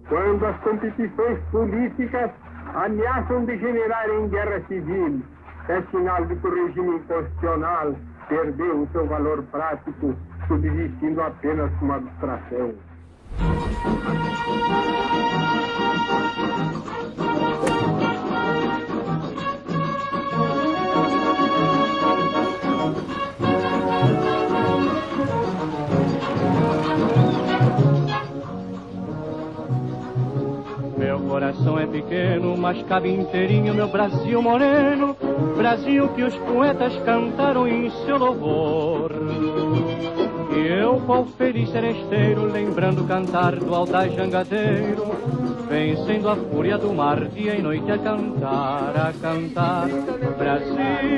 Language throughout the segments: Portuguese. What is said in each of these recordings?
quando as competições políticas ameaçam degenerar em guerra civil, é sinal de que o regime inconstitucional perdeu o seu valor prático, subsistindo apenas como abstração. Meu coração é pequeno, mas cabe inteirinho meu Brasil moreno, Brasil que os poetas cantaram em seu louvor. E eu, qual feliz seresteiro, lembrando cantar do audaz jangadeiro, vencendo a fúria do mar, dia e noite a cantar, Brasil,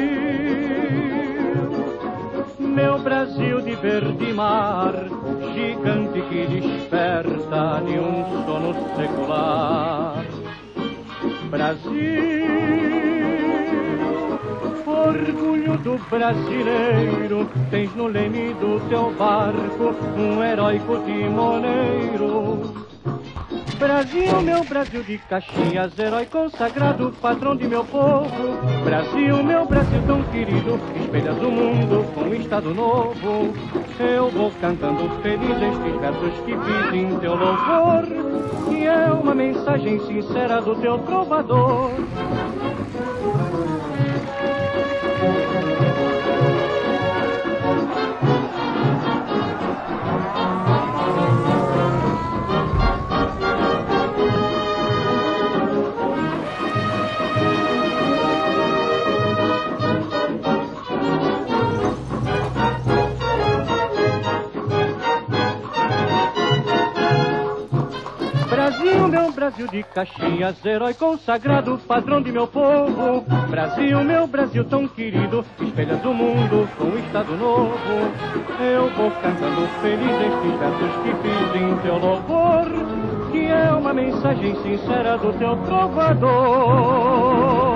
meu Brasil de verde mar, gigante que desperta de um sono secular. Brasil, orgulho do brasileiro, tens no leme do teu barco um heróico timoneiro. Brasil, meu Brasil de Caxias, herói consagrado, patrão de meu povo. Brasil, meu Brasil tão querido, espelhas o mundo com um estado novo. Eu vou cantando feliz estes versos que fiz em teu louvor, que é uma mensagem sincera do teu trovador. Brasil, meu Brasil de Caxias, herói consagrado, patrão de meu povo. Brasil, meu Brasil tão querido, espelhas o mundo com um estado novo. Eu vou cantando feliz estes versos que fiz em teu louvor, que é uma mensagem sincera do teu trovador.